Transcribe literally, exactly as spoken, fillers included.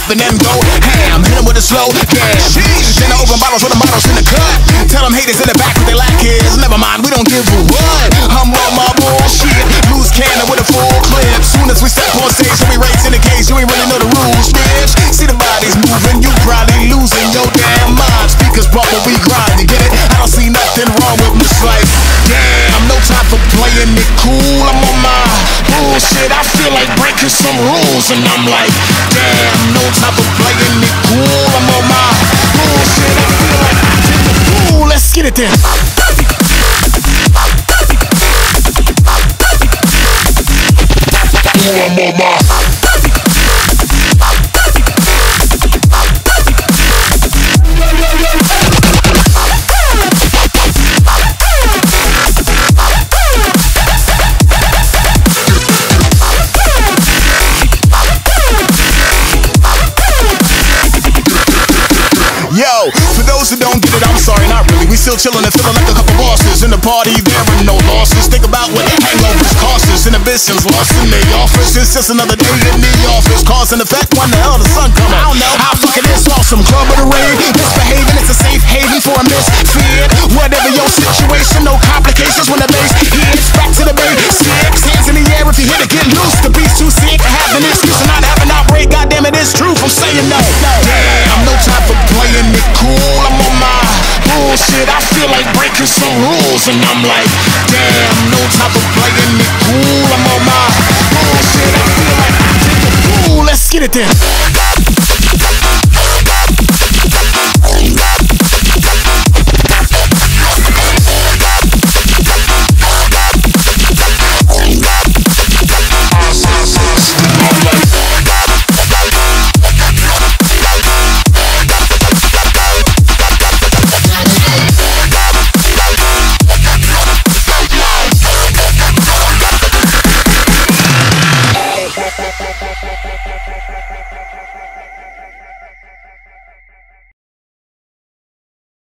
and then go ham. Hit 'em with a slow damn. Then I open bottles with the models in the cut. Tell them haters in the back what they lack is. Never mind, we don't give a what. I'm on my bullshit. Loose cannon with a full clip. Soon as we step on stage, so we race in the cage. You ain't really know the rules, bitch. See the bodies moving, you probably losing your damn mind. Speakers bump when we grind, you get it? I don't see nothing wrong with this life. Damn, no time for playing it cool. I'm on my bullshit. I feel like breaking some rules, and I'm like, damn, no time for playing it cool. I'm on my bullshit. I feel like acting the fool. Let's get it then. I'm on my Yo, for those who don't get it, I'm sorry, not really. We still chillin' and feelin' like a couple bosses. In the party, there are no losses. Think about what hangovers cost us. Inhibitions lost in the office. It's just another day in the office. Cause and effect, when the hell the sun come out? I don't know how fucking it's awesome. Club of the rain, misbehaving, it's a safe haven for a misfit. Whatever your situation, no complications when the bass hits. Back to the basics, hands in the air if you hit it, get loose. The beat's too sick to have an excuse and not have an outbreak. Goddamn it, it's truth, I'm saying no. Damn, no time for playing it cool. I'm on my bullshit. I feel like breaking some rules, and I'm like, damn, no time for playing it cool. I'm on my bullshit. I feel like acting the fool. Let's get it then.